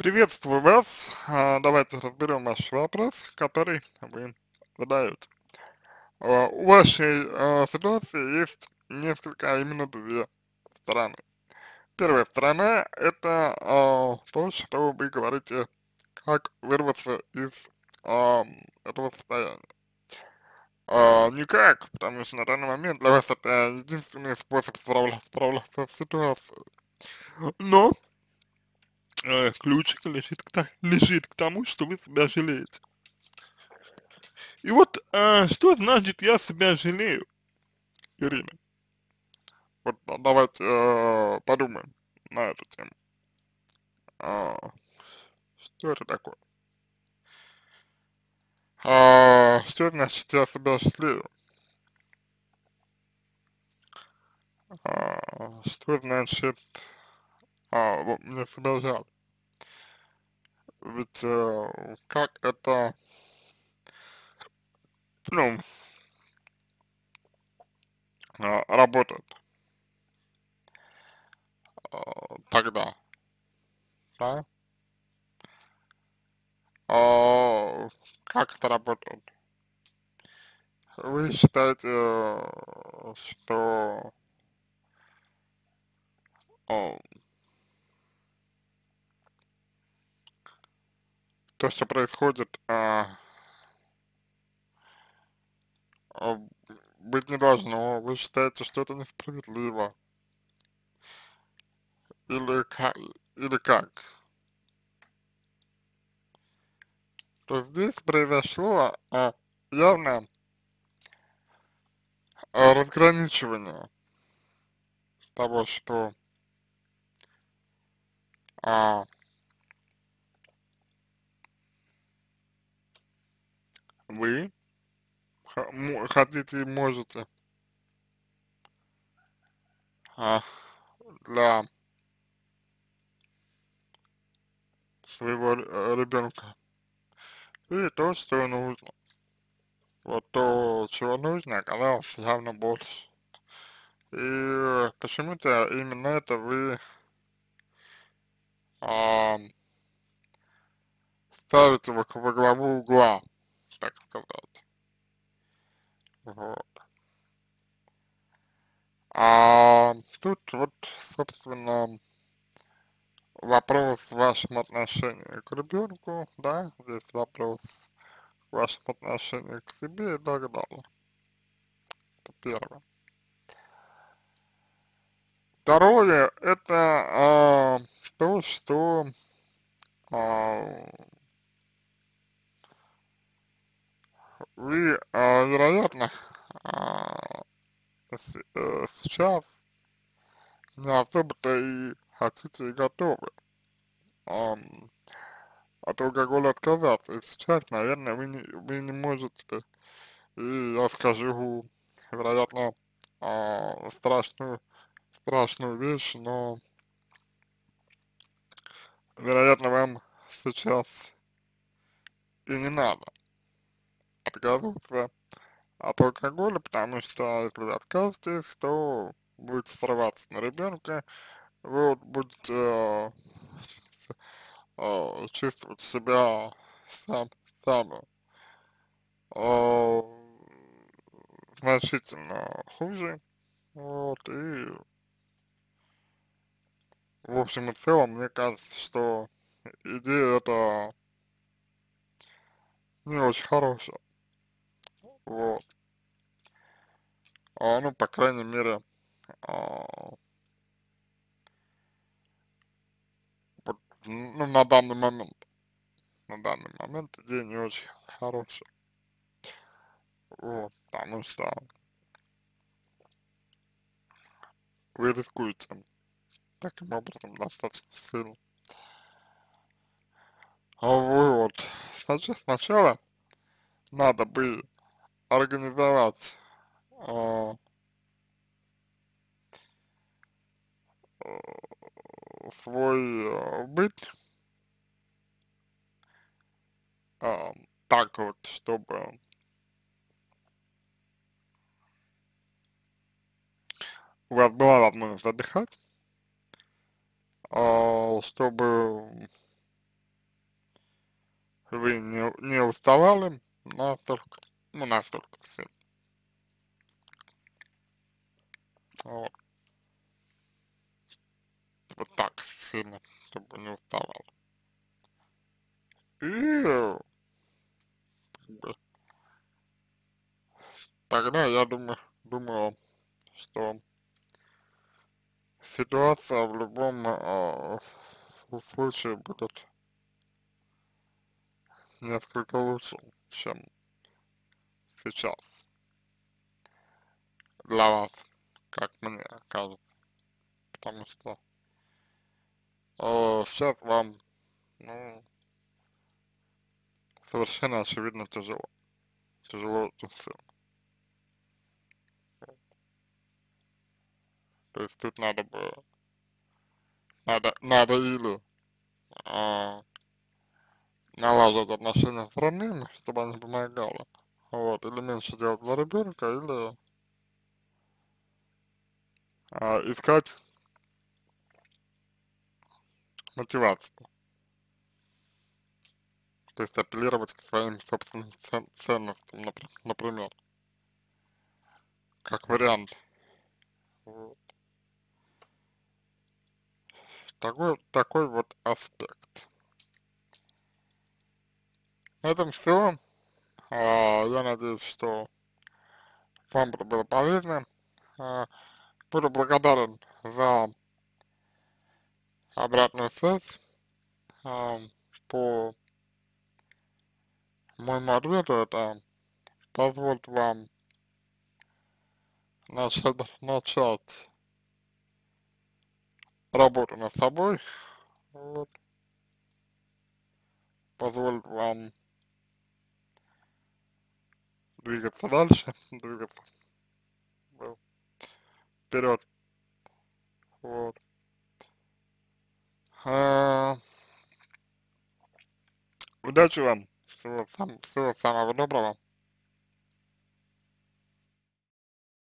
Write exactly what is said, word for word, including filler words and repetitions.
Приветствую вас. А, Давайте разберем ваш вопрос, который вы задаете. А, У вашей а, ситуации есть несколько, а именно две стороны. Первая сторона — это а, то, что вы говорите, как вырваться из ам, этого состояния. А, никак, потому что на данный момент для вас это единственный способ справля- справляться с ситуацией. Но э, ключик лежит к, та- лежит к тому, что вы себя жалеете. И вот, а, что значит я себя жалею, Ирина? Вот да- давайте э, подумаем на эту тему. А, что это такое? А, что значит я себя жалею? А, что значит а, вот мне себя жаль? Ведь э, как это, ну, а, работает а, тогда, да? А, как это работает? Вы считаете, э, что о, то, что происходит, а, а, быть не должно, вы считаете, что это несправедливо, или как, или как? То есть здесь произошло а, явное а, разграничивание того, что а, вы х- мо- хотите и можете а, для своего ребенка, и то, что нужно. Вот то, чего нужно, оказалось явно больше. И почему-то именно это вы а, ставите во, во главу угла, так сказать. Вот. А тут вот, собственно, вопрос в вашем отношении к ребенку, да, здесь вопрос в вашем отношении к себе и так далее. Это первое. Второе, это а, то, что а, вы, а, вероятно, а, с- э, сейчас не особо-то и хотите и готовы ам, от алкоголя отказаться. И сейчас, наверное, вы не, вы не можете, и я скажу, вероятно, а, страшную, страшную вещь, но, вероятно, вам сейчас и не надо отказываться от алкоголя, потому что если вы откажетесь, то будете срываться на ребенка, вы вот будете э, э, чувствовать себя сам, сами э, значительно хуже, вот, и в общем и целом, мне кажется, что идея эта не очень хорошая, вот, а, ну, по крайней мере, а, вот, ну, на данный момент, на данный момент идея не очень хорошая, вот, потому что вы рискуете таким образом достаточно сильно. А вот, значит, сначала надо бы организовать а, э, свой э, быт а, так вот, чтобы у вас была возможность отдыхать, а, чтобы вы не, не уставали настолько, ну, настолько сильно. Вот, вот так сильно, чтобы не уставали. И как бы, тогда я думаю, думаю, что ситуация в любом э, су- случае будет несколько лучше, чем сейчас для вас, как мне кажется. Потому что э, сейчас вам, ну, совершенно очевидно тяжело. Тяжело очень сильно. То есть тут надо бы, надо, надо или а, налаживать отношения с родными, чтобы они помогали, вот, или меньше делать за ребенка, или а, искать мотивацию, то есть апеллировать к своим собственным цен ценностям, напр например, как вариант. Вот. Такой, такой вот аспект. На этом все. А, я надеюсь, что вам это было полезно. А, буду благодарен за обратную связь а, по моему ответу. Это позволит вам начать, начать работу над собой, вот, позволит вам двигаться дальше, двигаться ну, вперед, вот. А, удачи вам, всего, сам, всего самого доброго.